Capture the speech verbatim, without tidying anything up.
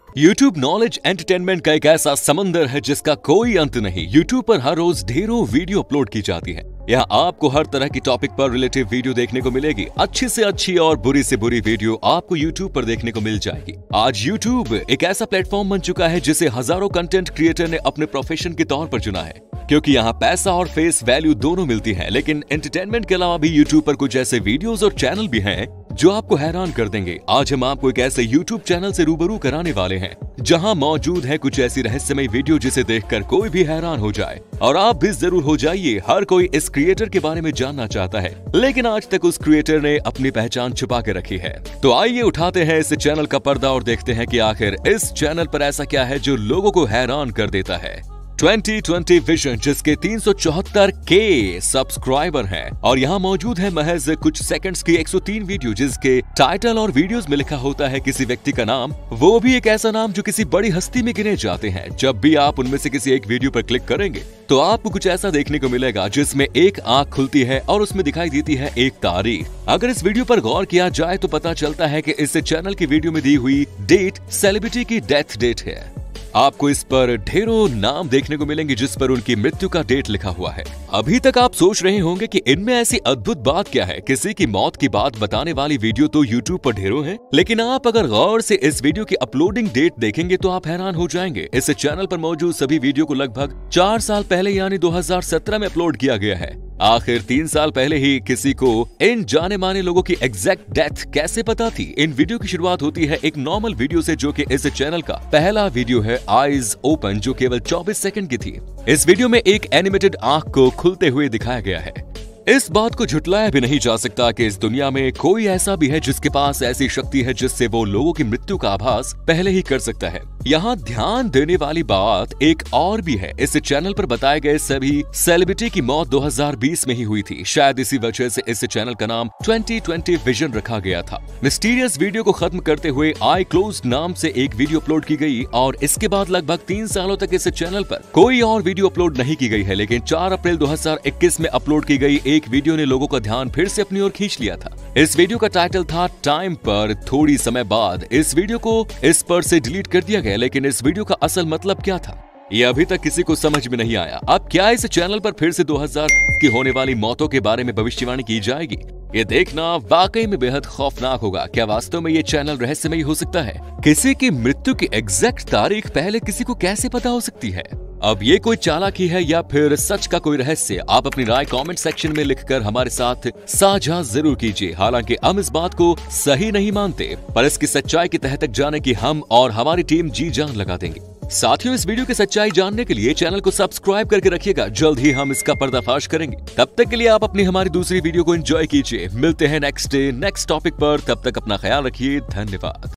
YouTube knowledge entertainment का एक ऐसा समंदर है जिसका कोई अंत नहीं। YouTube पर हर रोज ढेरों वीडियो अपलोड की जाती है। यहाँ आपको हर तरह की टॉपिक पर रिलेटिव वीडियो देखने को मिलेगी। अच्छी से अच्छी और बुरी से बुरी वीडियो आपको YouTube पर देखने को मिल जाएगी। आज YouTube एक ऐसा प्लेटफॉर्म बन चुका है जिसे हजारों कंटेंट क्रिएटर ने अपने प्रोफेशन के तौर पर चुना है, क्योंकि यहाँ पैसा और फेस वैल्यू दोनों मिलती है। लेकिन एंटरटेनमेंट के अलावा भी YouTube पर कुछ ऐसे वीडियोस और चैनल भी हैं जो आपको हैरान कर देंगे। आज हम आपको एक ऐसे YouTube चैनल से रूबरू कराने वाले हैं जहां मौजूद है कुछ ऐसी रहस्यमय वीडियो जिसे देखकर कोई भी हैरान हो जाए, और आप भी जरूर हो जाइए। हर कोई इस क्रिएटर के बारे में जानना चाहता है, लेकिन आज तक उस क्रिएटर ने अपनी पहचान छुपा के रखी है। तो आइए उठाते हैं इस चैनल का पर्दा और देखते हैं कि आखिर इस चैनल पर ऐसा क्या है जो लोगों को हैरान कर देता है। ट्वेंटी ट्वेंटी विजन, जिसके तीन सौ चौहत्तर के सब्सक्राइबर हैं, और यहाँ मौजूद है महज कुछ सेकंड्स की एक सौ तीन वीडियो जिसके टाइटल और वीडियोस में लिखा होता है किसी व्यक्ति का नाम, वो भी एक ऐसा नाम जो किसी बड़ी हस्ती में गिने जाते हैं। जब भी आप उनमें से किसी एक वीडियो पर क्लिक करेंगे तो आपको कुछ ऐसा देखने को मिलेगा जिसमें एक आंख खुलती है और उसमें दिखाई देती है एक तारीख। अगर इस वीडियो पर गौर किया जाए तो पता चलता है कि इस चैनल की वीडियो में दी हुई डेट सेलिब्रिटी की डेथ डेट है। आपको इस पर ढेरों नाम देखने को मिलेंगे जिस पर उनकी मृत्यु का डेट लिखा हुआ है। अभी तक आप सोच रहे होंगे कि इनमें ऐसी अद्भुत बात क्या है। किसी की मौत की बात बताने वाली वीडियो तो YouTube पर ढेरों है, लेकिन आप अगर गौर से इस वीडियो की अपलोडिंग डेट देखेंगे तो आप हैरान हो जाएंगे। इस चैनल पर मौजूद सभी वीडियो को लगभग चार साल पहले यानी दो हज़ार सत्रह में अपलोड किया गया है। आखिर तीन साल पहले ही किसी को इन जाने माने लोगों की एग्जैक्ट डेथ कैसे पता थी? इन वीडियो की शुरुआत होती है एक नॉर्मल वीडियो से, जो कि इस चैनल का पहला वीडियो है आईज ओपन, जो केवल चौबीस सेकंड की थी। इस वीडियो में एक एनिमेटेड आंख को खुलते हुए दिखाया गया है। इस बात को झुटलाया भी नहीं जा सकता कि इस दुनिया में कोई ऐसा भी है जिसके पास ऐसी शक्ति है जिससे वो लोगों की मृत्यु का आभास पहले ही कर सकता है। यहाँ ध्यान देने वाली बात एक और भी है। इस चैनल पर बताए गए सभी सेलिब्रिटी की मौत दो हज़ार बीस में ही हुई थी। शायद इसी वजह से इस चैनल का नाम ट्वेंटी ट्वेंटी विजन रखा गया था। मिस्टीरियस वीडियो को खत्म करते हुए आई क्लोज नाम से एक वीडियो अपलोड की गई, और इसके बाद लगभग तीन सालों तक इस चैनल पर कोई और वीडियो अपलोड नहीं की गई है। लेकिन चार अप्रैल दो हज़ार इक्कीस में अपलोड की गई एक वीडियो ने लोगों का ध्यान फिर से अपनी ओर खींच लिया था। इस वीडियो का टाइटल था टाइम पर। थोड़ी समय बाद इस वीडियो को इस पर से डिलीट कर दिया गया, लेकिन इस वीडियो का असल मतलब क्या था ये अभी तक किसी को समझ में नहीं आया। अब क्या इस चैनल पर फिर से दो हज़ार की होने वाली मौतों के बारे में भविष्यवाणी की जाएगी? ये देखना वाकई में बेहद खौफनाक होगा। क्या वास्तव में ये चैनल रहस्यमयी हो सकता है? किसी की मृत्यु की एग्जैक्ट तारीख पहले किसी को कैसे पता हो सकती है? अब ये कोई चालाकी है या फिर सच का कोई रहस्य? आप अपनी राय कमेंट सेक्शन में लिखकर हमारे साथ साझा जरूर कीजिए। हालांकि हम इस बात को सही नहीं मानते, पर इसकी सच्चाई की तह तक जाने की हम और हमारी टीम जी जान लगा देंगे। साथियों, इस वीडियो की सच्चाई जानने के लिए चैनल को सब्सक्राइब करके रखिएगा। जल्द ही हम इसका पर्दाफाश करेंगे। तब तक के लिए आप अपनी हमारी दूसरी वीडियो को एंजॉय कीजिए। मिलते हैं नेक्स्ट डे नेक्स्ट टॉपिक पर। तब तक अपना ख्याल रखिए। धन्यवाद।